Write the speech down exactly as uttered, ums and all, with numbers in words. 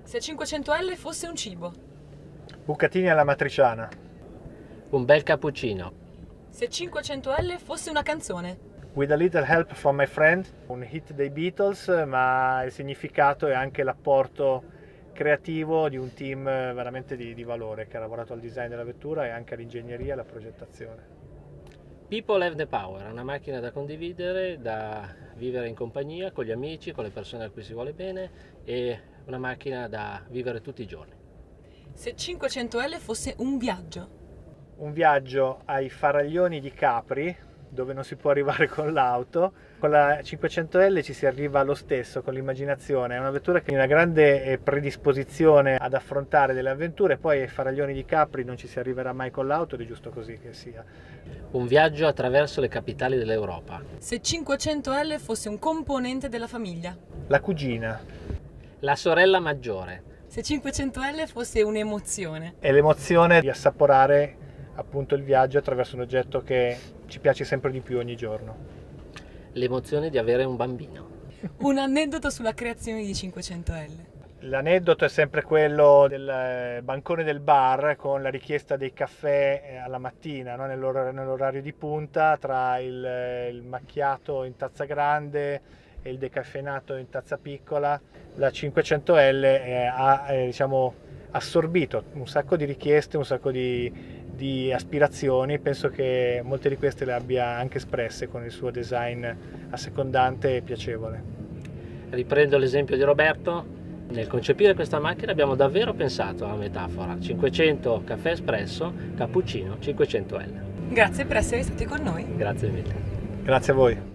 Se cinquecento L fosse un cibo. Bucatini alla matriciana. Un bel cappuccino. Se cinquecento L fosse una canzone. With a Little Help from My Friend, un hit dei Beatles, ma il significato è anche l'apporto creativo di un team veramente di, di valore che ha lavorato al design della vettura e anche all'ingegneria e alla progettazione. People Have the Power, una macchina da condividere, da vivere in compagnia, con gli amici, con le persone a cui si vuole bene, e una macchina da vivere tutti i giorni. Se cinquecento L fosse un viaggio. Un viaggio ai faraglioni di Capri, dove non si può arrivare con l'auto. Con la cinquecento L ci si arriva lo stesso, con l'immaginazione. È una vettura che ha una grande predisposizione ad affrontare delle avventure, poi ai faraglioni di Capri non ci si arriverà mai con l'auto ed è giusto così che sia. Un viaggio attraverso le capitali dell'Europa. Se cinquecento L fosse un componente della famiglia. La cugina. La sorella maggiore. Se cinquecento L fosse un'emozione. È l'emozione di assaporare appunto il viaggio attraverso un oggetto che ci piace sempre di più ogni giorno. L'emozione di avere un bambino. Un aneddoto sulla creazione di cinquecento L. L'aneddoto è sempre quello del bancone del bar con la richiesta dei caffè alla mattina, no? nell'orario di punta, tra il, il macchiato in tazza grande e il decaffeinato in tazza piccola. La cinquecento L eh, ha eh, diciamo, assorbito un sacco di richieste, un sacco di di aspirazioni, penso che molte di queste le abbia anche espresse con il suo design assecondante e piacevole. Riprendo l'esempio di Roberto, nel concepire questa macchina abbiamo davvero pensato alla metafora cinquecento caffè espresso, cappuccino cinquecento L. Grazie per essere stati con noi. Grazie mille. Grazie a voi.